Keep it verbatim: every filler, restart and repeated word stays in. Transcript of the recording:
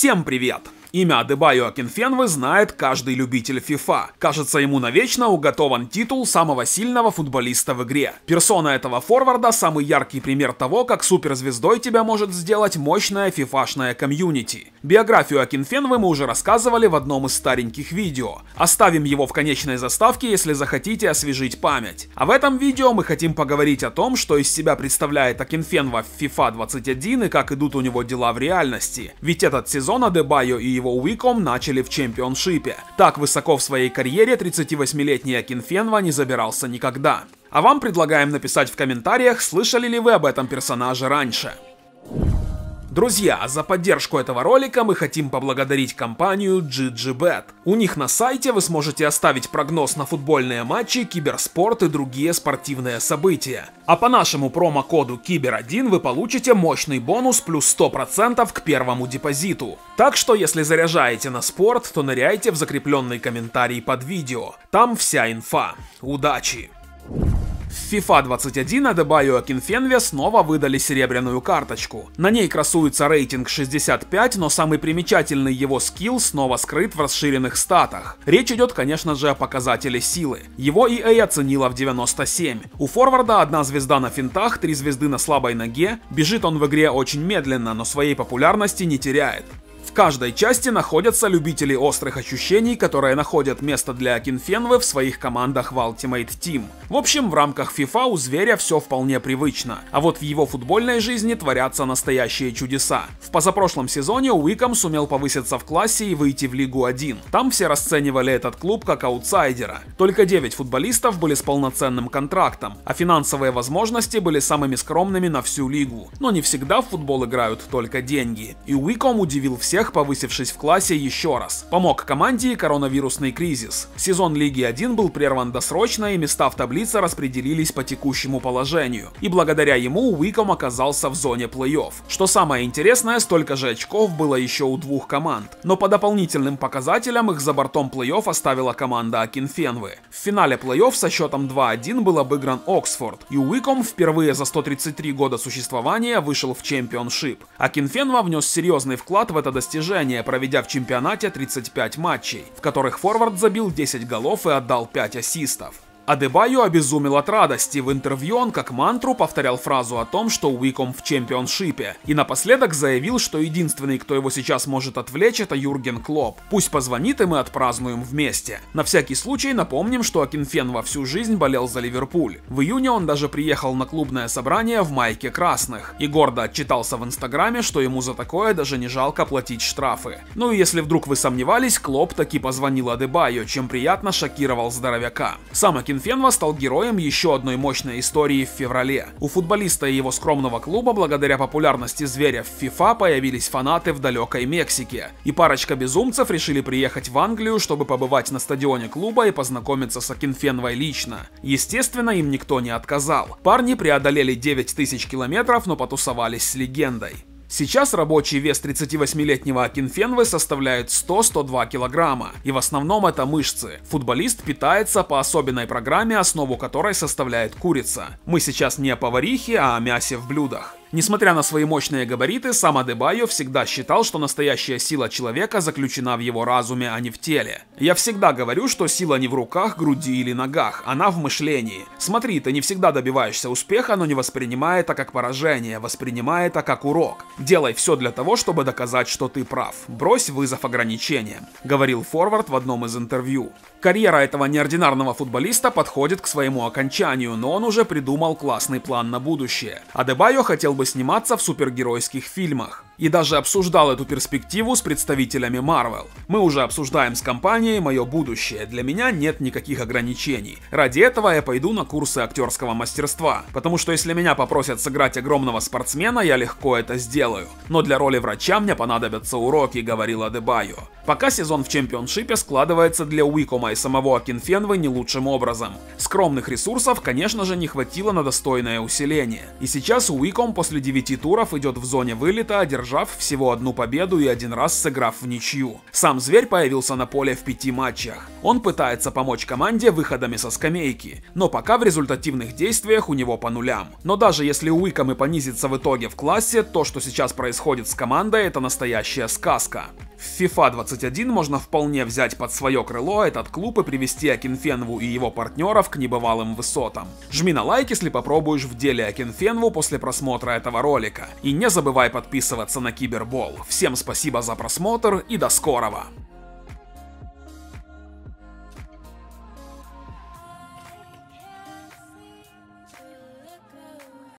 Всем привет! Имя Адебайо Акинфенвы знает каждый любитель FIFA. Кажется, ему навечно уготован титул самого сильного футболиста в игре. Персона этого форварда – самый яркий пример того, как суперзвездой тебя может сделать мощная фифашная комьюнити. Биографию Акинфенвы мы уже рассказывали в одном из стареньких видео. Оставим его в конечной заставке, если захотите освежить память. А в этом видео мы хотим поговорить о том, что из себя представляет Акинфенва в FIFA двадцать один и как идут у него дела в реальности. Ведь этот сезон Адебайо и его Уиком начали в чемпионшипе. Так высоко в своей карьере тридцативосьмилетний Акинфенва не забирался никогда. А вам предлагаем написать в комментариях, слышали ли вы об этом персонаже раньше. Друзья, за поддержку этого ролика мы хотим поблагодарить компанию джи джи бет. У них на сайте вы сможете оставить прогноз на футбольные матчи, киберспорт и другие спортивные события. А по нашему промокоду кибер один вы получите мощный бонус плюс сто процентов к первому депозиту. Так что если заряжаете на спорт, то ныряйте в закрепленный комментарий под видео. Там вся инфа. Удачи! В FIFA двадцать один Адебайо Акинфенве снова выдали серебряную карточку. На ней красуется рейтинг шестьдесят пять, но самый примечательный его скилл снова скрыт в расширенных статах. Речь идет, конечно же, о показателе силы. Его и эй оценила в девяносто семь. У форварда одна звезда на финтах, три звезды на слабой ноге. Бежит он в игре очень медленно, но своей популярности не теряет. В каждой части находятся любители острых ощущений, которые находят место для Акинфенвы в своих командах в Ultimate Team. В общем, в рамках FIFA у зверя все вполне привычно, а вот в его футбольной жизни творятся настоящие чудеса. В позапрошлом сезоне Уиком сумел повыситься в классе и выйти в Лигу один. Там все расценивали этот клуб как аутсайдера. Только девять футболистов были с полноценным контрактом, а финансовые возможности были самыми скромными на всю лигу. Но не всегда в футбол играют только деньги. И Уиком удивил всех, повысившись в классе еще раз. Помог команде и коронавирусный кризис. Сезон Лиги один был прерван досрочно, и места в таблице распределились по текущему положению. И благодаря ему Уиком оказался в зоне плей-офф. Что самое интересное, столько же очков было еще у двух команд. Но по дополнительным показателям их за бортом плей-офф оставила команда Акинфенвы. В финале плей-офф со счетом два один был обыгран Оксфорд, и Уиком впервые за сто тридцать три года существования вышел в чемпионшип. Акинфенва внес серьезный вклад в это достижение, проведя в чемпионате тридцать пять матчей, в которых форвард забил десять голов и отдал пять ассистов. Адебайо обезумел от радости. В интервью он как мантру повторял фразу о том, что Уиком в чемпионшипе, и напоследок заявил, что единственный, кто его сейчас может отвлечь, это Юрген Клопп. Пусть позвонит, и мы отпразднуем вместе. На всякий случай напомним, что Акинфенва всю жизнь болел за Ливерпуль. В июне он даже приехал на клубное собрание в майке красных и гордо отчитался в инстаграме, что ему за такое даже не жалко платить штрафы. Ну и если вдруг вы сомневались, Клопп таки позвонил Адебайо, чем приятно шокировал здоровяка. Сам Акинфенва Акинфенва стал героем еще одной мощной истории в феврале. У футболиста и его скромного клуба благодаря популярности зверя в FIFA появились фанаты в далекой Мексике. И парочка безумцев решили приехать в Англию, чтобы побывать на стадионе клуба и познакомиться с Акинфенвой лично. Естественно, им никто не отказал. Парни преодолели девять тысяч километров, но потусовались с легендой. Сейчас рабочий вес тридцативосьмилетнего Акинфенвы составляет сто — сто два килограмма, и в основном это мышцы. Футболист питается по особенной программе, основу которой составляет курица. Мы сейчас не о поварихе, а о мясе в блюдах. Несмотря на свои мощные габариты, сам Адебайо всегда считал, что настоящая сила человека заключена в его разуме, а не в теле. Я всегда говорю, что сила не в руках, груди или ногах, она в мышлении. Смотри, ты не всегда добиваешься успеха, но не воспринимай это как поражение, воспринимай это как урок. Делай все для того, чтобы доказать, что ты прав. Брось вызов ограничениям, говорил форвард в одном из интервью. Карьера этого неординарного футболиста подходит к своему окончанию, но он уже придумал классный план на будущее. Адебайо хотел бы сниматься в супергеройских фильмах. И даже обсуждал эту перспективу с представителями Marvel. Мы уже обсуждаем с компанией мое будущее. Для меня нет никаких ограничений. Ради этого я пойду на курсы актерского мастерства. Потому что если меня попросят сыграть огромного спортсмена, я легко это сделаю. Но для роли врача мне понадобятся уроки, говорил Адебайо. Пока сезон в чемпионшипе складывается для Уикома и самого Акинфенвы не лучшим образом. Скромных ресурсов, конечно же, не хватило на достойное усиление. И сейчас Уиком после девяти туров идет в зоне вылета, одержав одержав всего одну победу и один раз сыграв в ничью. Сам Зверь появился на поле в пяти матчах. Он пытается помочь команде выходами со скамейки, но пока в результативных действиях у него по нулям. Но даже если Уиком и понизится в итоге в классе, то, что сейчас происходит с командой, это настоящая сказка. В FIFA двадцать один можно вполне взять под свое крыло этот клуб и привести Акинфенву и его партнеров к небывалым высотам. Жми на лайк, если попробуешь в деле Акинфенву после просмотра этого ролика. И не забывай подписываться на Кибербол. Всем спасибо за просмотр и до скорого!